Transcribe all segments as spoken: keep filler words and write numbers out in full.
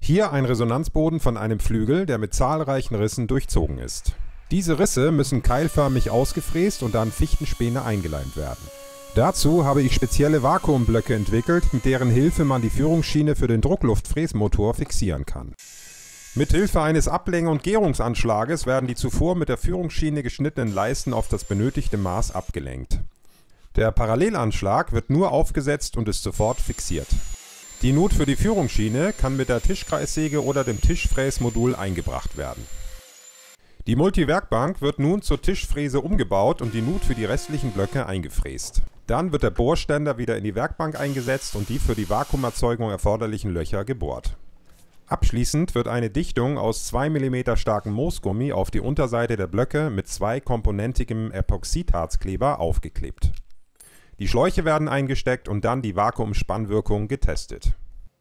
Hier ein Resonanzboden von einem Flügel, der mit zahlreichen Rissen durchzogen ist. Diese Risse müssen keilförmig ausgefräst und an Fichtenspäne eingeleimt werden. Dazu habe ich spezielle Vakuumblöcke entwickelt, mit deren Hilfe man die Führungsschiene für den Druckluftfräsmotor fixieren kann. Mithilfe eines Abläng- und Gärungsanschlages werden die zuvor mit der Führungsschiene geschnittenen Leisten auf das benötigte Maß abgelenkt. Der Parallelanschlag wird nur aufgesetzt und ist sofort fixiert. Die Nut für die Führungsschiene kann mit der Tischkreissäge oder dem Tischfräsmodul eingebracht werden. Die Multiwerkbank wird nun zur Tischfräse umgebaut und die Nut für die restlichen Blöcke eingefräst. Dann wird der Bohrständer wieder in die Werkbank eingesetzt und die für die Vakuumerzeugung erforderlichen Löcher gebohrt. Abschließend wird eine Dichtung aus zwei Millimeter starkem Moosgummi auf die Unterseite der Blöcke mit zwei komponentigem Epoxidharzkleber aufgeklebt. Die Schläuche werden eingesteckt und dann die Vakuumspannwirkung getestet.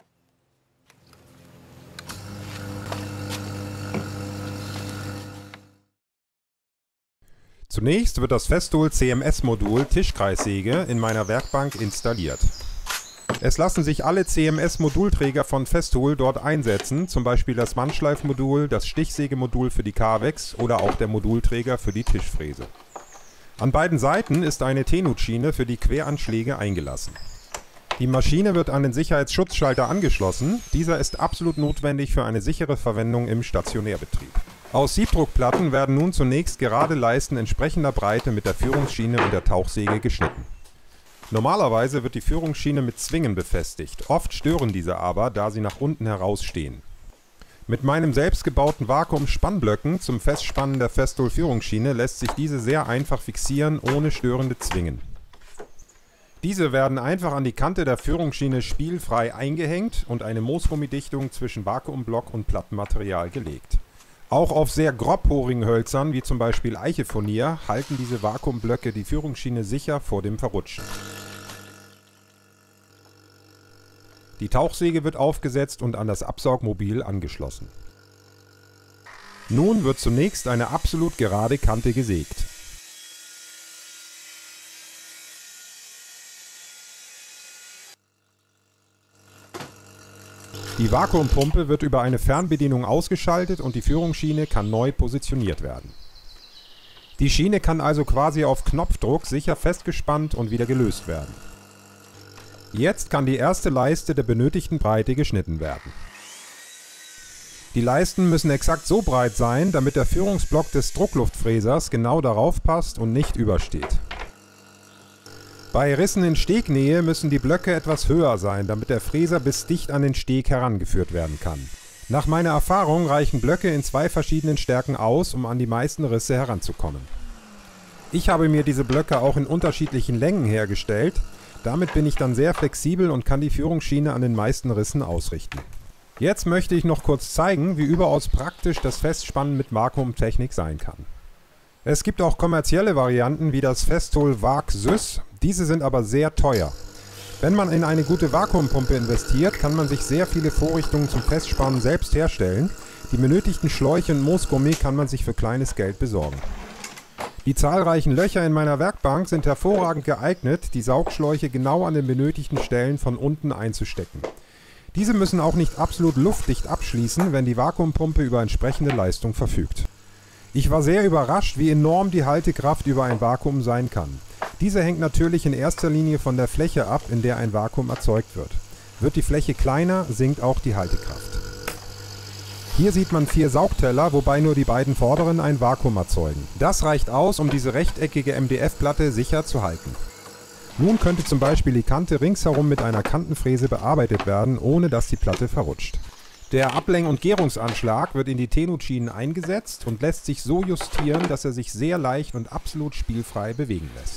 Zunächst wird das Festool C M S-Modul Tischkreissäge in meiner Werkbank installiert. Es lassen sich alle C M S-Modulträger von Festool dort einsetzen, zum Beispiel das Wandschleifmodul, das Stichsägemodul für die Cavex oder auch der Modulträger für die Tischfräse. An beiden Seiten ist eine T-Nut-Schiene für die Queranschläge eingelassen. Die Maschine wird an den Sicherheitsschutzschalter angeschlossen. Dieser ist absolut notwendig für eine sichere Verwendung im Stationärbetrieb. Aus Siebdruckplatten werden nun zunächst gerade Leisten entsprechender Breite mit der Führungsschiene und der Tauchsäge geschnitten. Normalerweise wird die Führungsschiene mit Zwingen befestigt. Oft stören diese aber, da sie nach unten herausstehen. Mit meinem selbstgebauten Vakuumspannblöcken zum Festspannen der Festool-Führungsschiene lässt sich diese sehr einfach fixieren, ohne störende Zwingen. Diese werden einfach an die Kante der Führungsschiene spielfrei eingehängt und eine Moosgummidichtung zwischen Vakuumblock und Plattenmaterial gelegt. Auch auf sehr grobporigen Hölzern, wie zum Beispiel Eichefurnier, halten diese Vakuumblöcke die Führungsschiene sicher vor dem Verrutschen. Die Tauchsäge wird aufgesetzt und an das Absaugmobil angeschlossen. Nun wird zunächst eine absolut gerade Kante gesägt. Die Vakuumpumpe wird über eine Fernbedienung ausgeschaltet und die Führungsschiene kann neu positioniert werden. Die Schiene kann also quasi auf Knopfdruck sicher festgespannt und wieder gelöst werden. Jetzt kann die erste Leiste der benötigten Breite geschnitten werden. Die Leisten müssen exakt so breit sein, damit der Führungsblock des Druckluftfräsers genau darauf passt und nicht übersteht. Bei Rissen in Stegnähe müssen die Blöcke etwas höher sein, damit der Fräser bis dicht an den Steg herangeführt werden kann. Nach meiner Erfahrung reichen Blöcke in zwei verschiedenen Stärken aus, um an die meisten Risse heranzukommen. Ich habe mir diese Blöcke auch in unterschiedlichen Längen hergestellt. Damit bin ich dann sehr flexibel und kann die Führungsschiene an den meisten Rissen ausrichten. Jetzt möchte ich noch kurz zeigen, wie überaus praktisch das Festspannen mit Vakuumtechnik sein kann. Es gibt auch kommerzielle Varianten wie das Festool Vak Sys, diese sind aber sehr teuer. Wenn man in eine gute Vakuumpumpe investiert, kann man sich sehr viele Vorrichtungen zum Festspannen selbst herstellen. Die benötigten Schläuche und Moosgummi kann man sich für kleines Geld besorgen. Die zahlreichen Löcher in meiner Werkbank sind hervorragend geeignet, die Saugschläuche genau an den benötigten Stellen von unten einzustecken. Diese müssen auch nicht absolut luftdicht abschließen, wenn die Vakuumpumpe über entsprechende Leistung verfügt. Ich war sehr überrascht, wie enorm die Haltekraft über ein Vakuum sein kann. Diese hängt natürlich in erster Linie von der Fläche ab, in der ein Vakuum erzeugt wird. Wird die Fläche kleiner, sinkt auch die Haltekraft. Hier sieht man vier Saugteller, wobei nur die beiden vorderen ein Vakuum erzeugen. Das reicht aus, um diese rechteckige M D F-Platte sicher zu halten. Nun könnte zum Beispiel die Kante ringsherum mit einer Kantenfräse bearbeitet werden, ohne dass die Platte verrutscht. Der Abläng- und Gärungsanschlag wird in die T-Nut-Schienen eingesetzt und lässt sich so justieren, dass er sich sehr leicht und absolut spielfrei bewegen lässt.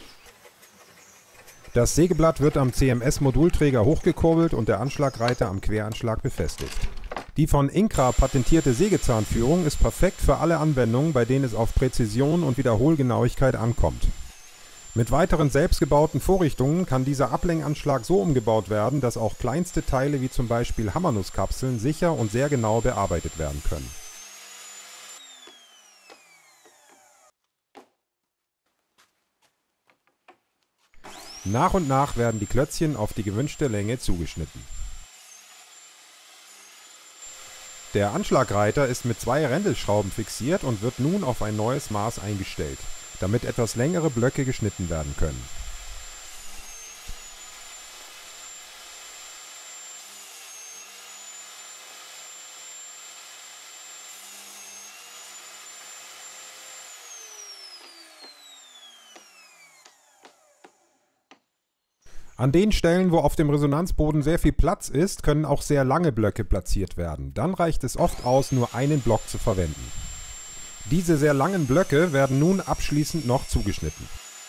Das Sägeblatt wird am C M S-Modulträger hochgekurbelt und der Anschlagreiter am Queranschlag befestigt. Die von Incra patentierte Sägezahnführung ist perfekt für alle Anwendungen, bei denen es auf Präzision und Wiederholgenauigkeit ankommt. Mit weiteren selbstgebauten Vorrichtungen kann dieser Ablänganschlag so umgebaut werden, dass auch kleinste Teile wie zum Beispiel Hammernusskapseln sicher und sehr genau bearbeitet werden können. Nach und nach werden die Klötzchen auf die gewünschte Länge zugeschnitten. Der Anschlagreiter ist mit zwei Rändelschrauben fixiert und wird nun auf ein neues Maß eingestellt, damit etwas längere Blöcke geschnitten werden können. An den Stellen, wo auf dem Resonanzboden sehr viel Platz ist, können auch sehr lange Blöcke platziert werden. Dann reicht es oft aus, nur einen Block zu verwenden. Diese sehr langen Blöcke werden nun abschließend noch zugeschnitten.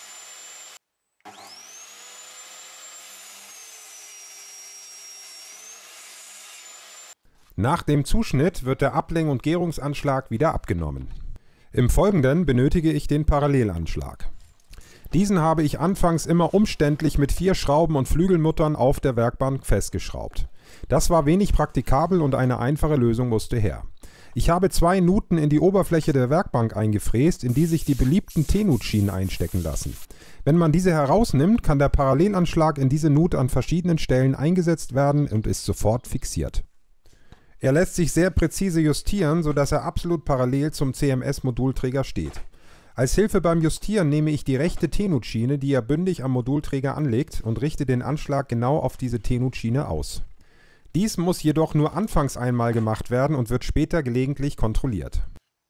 Nach dem Zuschnitt wird der Abläng- und Gärungsanschlag wieder abgenommen. Im Folgenden benötige ich den Parallelanschlag. Diesen habe ich anfangs immer umständlich mit vier Schrauben und Flügelmuttern auf der Werkbank festgeschraubt. Das war wenig praktikabel und eine einfache Lösung musste her. Ich habe zwei Nuten in die Oberfläche der Werkbank eingefräst, in die sich die beliebten T-Nut-Schienen einstecken lassen. Wenn man diese herausnimmt, kann der Parallelanschlag in diese Nut an verschiedenen Stellen eingesetzt werden und ist sofort fixiert. Er lässt sich sehr präzise justieren, sodass er absolut parallel zum C M S-Modulträger steht. Als Hilfe beim Justieren nehme ich die rechte T-Nut-Schiene, die er bündig am Modulträger anlegt, und richte den Anschlag genau auf diese T-Nut-Schiene aus. Dies muss jedoch nur anfangs einmal gemacht werden und wird später gelegentlich kontrolliert.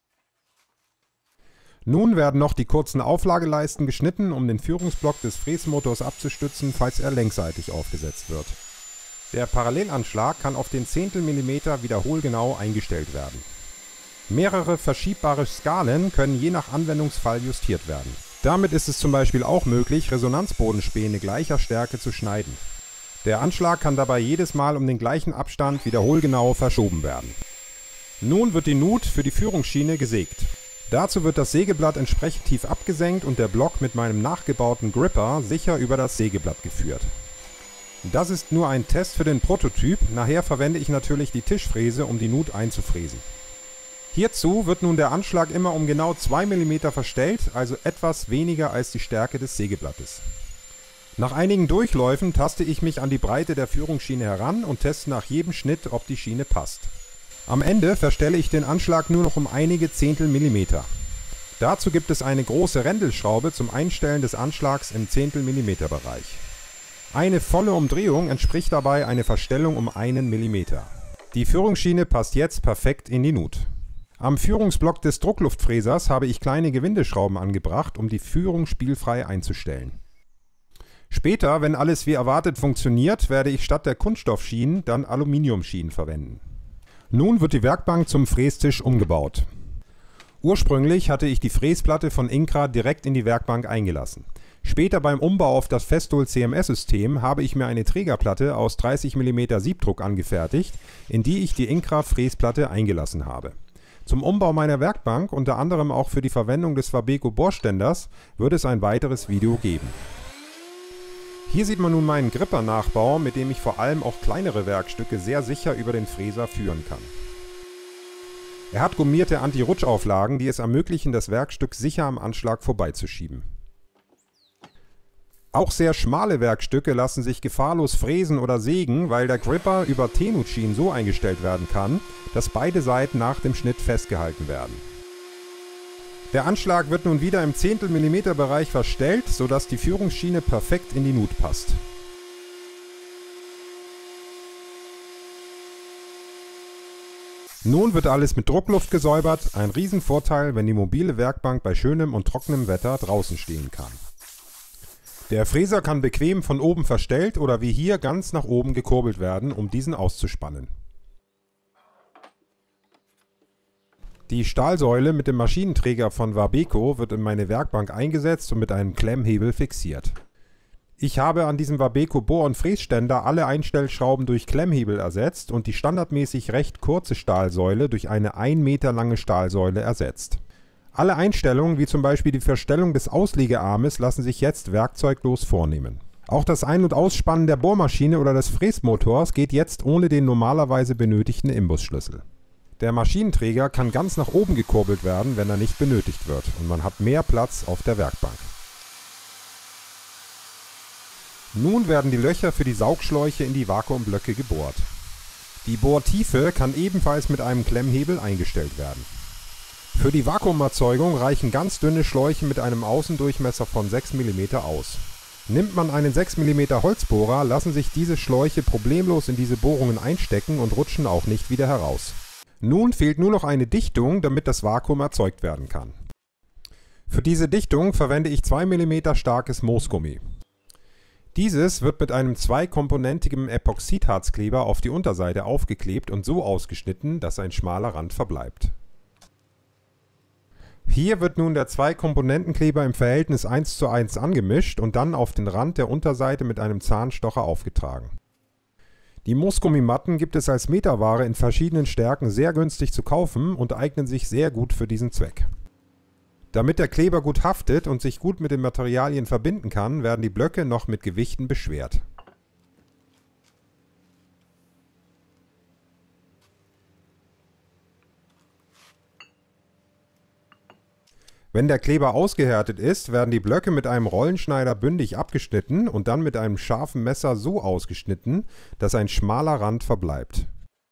Nun werden noch die kurzen Auflageleisten geschnitten, um den Führungsblock des Fräsmotors abzustützen, falls er längsseitig aufgesetzt wird. Der Parallelanschlag kann auf den Zehntelmillimeter wiederholgenau eingestellt werden. Mehrere verschiebbare Skalen können je nach Anwendungsfall justiert werden. Damit ist es zum Beispiel auch möglich, Resonanzbodenspäne gleicher Stärke zu schneiden. Der Anschlag kann dabei jedes Mal um den gleichen Abstand wiederholgenau verschoben werden. Nun wird die Nut für die Führungsschiene gesägt. Dazu wird das Sägeblatt entsprechend tief abgesenkt und der Block mit meinem nachgebauten Gripper sicher über das Sägeblatt geführt. Das ist nur ein Test für den Prototyp, nachher verwende ich natürlich die Tischfräse, um die Nut einzufräsen. Hierzu wird nun der Anschlag immer um genau zwei Millimeter verstellt, also etwas weniger als die Stärke des Sägeblattes. Nach einigen Durchläufen taste ich mich an die Breite der Führungsschiene heran und teste nach jedem Schnitt, ob die Schiene passt. Am Ende verstelle ich den Anschlag nur noch um einige Zehntel Millimeter. Dazu gibt es eine große Rändelschraube zum Einstellen des Anschlags im Zehntel-Millimeter Bereich. Eine volle Umdrehung entspricht dabei einer Verstellung um einen Millimeter. Die Führungsschiene passt jetzt perfekt in die Nut. Am Führungsblock des Druckluftfräsers habe ich kleine Gewindeschrauben angebracht, um die Führung spielfrei einzustellen. Später, wenn alles wie erwartet funktioniert, werde ich statt der Kunststoffschienen dann Aluminiumschienen verwenden. Nun wird die Werkbank zum Frästisch umgebaut. Ursprünglich hatte ich die Fräsplatte von Incra direkt in die Werkbank eingelassen. Später beim Umbau auf das Festool C M S-System habe ich mir eine Trägerplatte aus dreißig Millimeter Siebdruck angefertigt, in die ich die Incra Fräsplatte eingelassen habe. Zum Umbau meiner Werkbank, unter anderem auch für die Verwendung des Wabeco Bohrständers, wird es ein weiteres Video geben. Hier sieht man nun meinen Gripper-Nachbau, mit dem ich vor allem auch kleinere Werkstücke sehr sicher über den Fräser führen kann. Er hat gummierte Anti-Rutschauflagen, die es ermöglichen, das Werkstück sicher am Anschlag vorbeizuschieben. Auch sehr schmale Werkstücke lassen sich gefahrlos fräsen oder sägen, weil der Gripper über T-Nut-Schienen so eingestellt werden kann, dass beide Seiten nach dem Schnitt festgehalten werden. Der Anschlag wird nun wieder im Zehntel-Millimeter-Bereich verstellt, sodass die Führungsschiene perfekt in die Nut passt. Nun wird alles mit Druckluft gesäubert, ein Riesenvorteil, wenn die mobile Werkbank bei schönem und trockenem Wetter draußen stehen kann. Der Fräser kann bequem von oben verstellt oder wie hier ganz nach oben gekurbelt werden, um diesen auszuspannen. Die Stahlsäule mit dem Maschinenträger von Wabeco wird in meine Werkbank eingesetzt und mit einem Klemmhebel fixiert. Ich habe an diesem Wabeco Bohr- und Fräsständer alle Einstellschrauben durch Klemmhebel ersetzt und die standardmäßig recht kurze Stahlsäule durch eine ein Meter lange Stahlsäule ersetzt. Alle Einstellungen, wie zum Beispiel die Verstellung des Auslegearmes, lassen sich jetzt werkzeuglos vornehmen. Auch das Ein- und Ausspannen der Bohrmaschine oder des Fräsmotors geht jetzt ohne den normalerweise benötigten Imbusschlüssel. Der Maschinenträger kann ganz nach oben gekurbelt werden, wenn er nicht benötigt wird, und man hat mehr Platz auf der Werkbank. Nun werden die Löcher für die Saugschläuche in die Vakuumblöcke gebohrt. Die Bohrtiefe kann ebenfalls mit einem Klemmhebel eingestellt werden. Für die Vakuumerzeugung reichen ganz dünne Schläuche mit einem Außendurchmesser von sechs Millimeter aus. Nimmt man einen sechs Millimeter Holzbohrer, lassen sich diese Schläuche problemlos in diese Bohrungen einstecken und rutschen auch nicht wieder heraus. Nun fehlt nur noch eine Dichtung, damit das Vakuum erzeugt werden kann. Für diese Dichtung verwende ich zwei Millimeter starkes Moosgummi. Dieses wird mit einem zweikomponentigen Epoxidharzkleber auf die Unterseite aufgeklebt und so ausgeschnitten, dass ein schmaler Rand verbleibt. Hier wird nun der Zweikomponentenkleber im Verhältnis eins zu eins angemischt und dann auf den Rand der Unterseite mit einem Zahnstocher aufgetragen. Die Moosgummimatten gibt es als Meterware in verschiedenen Stärken sehr günstig zu kaufen und eignen sich sehr gut für diesen Zweck. Damit der Kleber gut haftet und sich gut mit den Materialien verbinden kann, werden die Blöcke noch mit Gewichten beschwert. Wenn der Kleber ausgehärtet ist, werden die Blöcke mit einem Rollenschneider bündig abgeschnitten und dann mit einem scharfen Messer so ausgeschnitten, dass ein schmaler Rand verbleibt.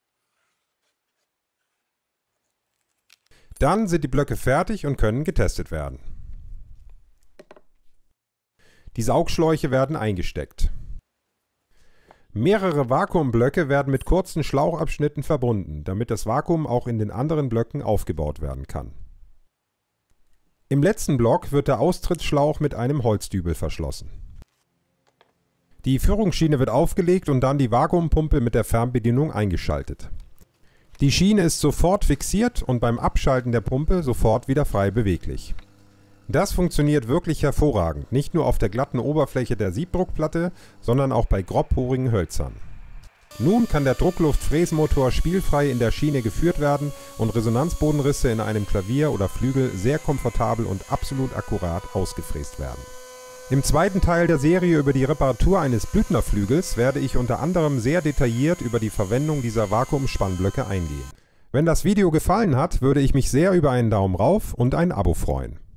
Dann sind die Blöcke fertig und können getestet werden. Die Saugschläuche werden eingesteckt. Mehrere Vakuumblöcke werden mit kurzen Schlauchabschnitten verbunden, damit das Vakuum auch in den anderen Blöcken aufgebaut werden kann. Im letzten Block wird der Austrittsschlauch mit einem Holzdübel verschlossen. Die Führungsschiene wird aufgelegt und dann die Vakuumpumpe mit der Fernbedienung eingeschaltet. Die Schiene ist sofort fixiert und beim Abschalten der Pumpe sofort wieder frei beweglich. Das funktioniert wirklich hervorragend, nicht nur auf der glatten Oberfläche der Siebdruckplatte, sondern auch bei grobporigen Hölzern. Nun kann der Druckluftfräsmotor spielfrei in der Schiene geführt werden und Resonanzbodenrisse in einem Klavier oder Flügel sehr komfortabel und absolut akkurat ausgefräst werden. Im zweiten Teil der Serie über die Reparatur eines Blüthnerflügels werde ich unter anderem sehr detailliert über die Verwendung dieser Vakuumspannblöcke eingehen. Wenn das Video gefallen hat, würde ich mich sehr über einen Daumen rauf und ein Abo freuen.